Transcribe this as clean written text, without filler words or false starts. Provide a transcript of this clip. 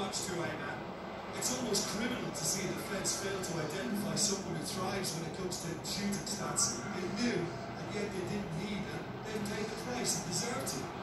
watch too, man. It's almost criminal to see the defence fail to identify someone who thrives when it comes to shooting stats. They knew, and yet they didn't need it. They've paid the price and deserve to.